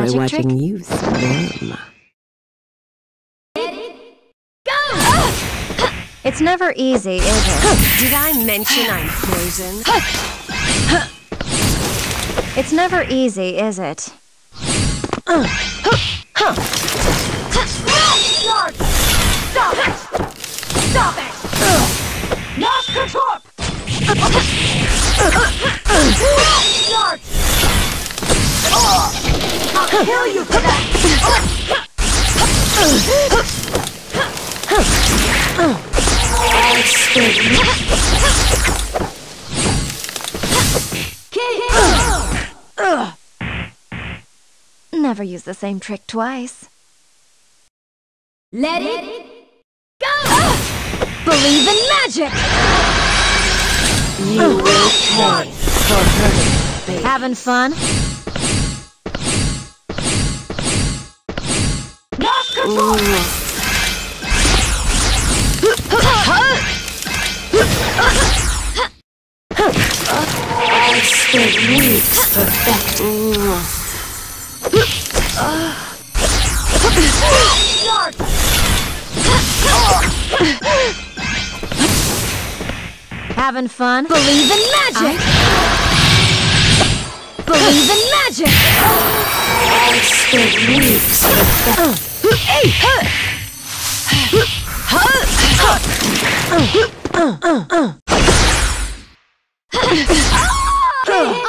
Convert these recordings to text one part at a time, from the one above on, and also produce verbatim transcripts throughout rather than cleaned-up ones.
enjoy magic watching trick? you squirm. It's never easy, is it? Did I mention I'm poison? It's never easy, is it? Stop it! Stop it! Lost control! Start! I'll kill you for that! Never use the same trick twice. Let it go! Believe in magic! You will pay for hurting baby. Having fun? Lost control! I spent weeks perfecting. Start! Having fun? Believe in magic! Believe in magic! I spent weeks perfecting.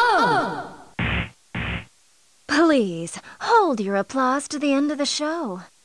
Please, hold your applause to the end of the show.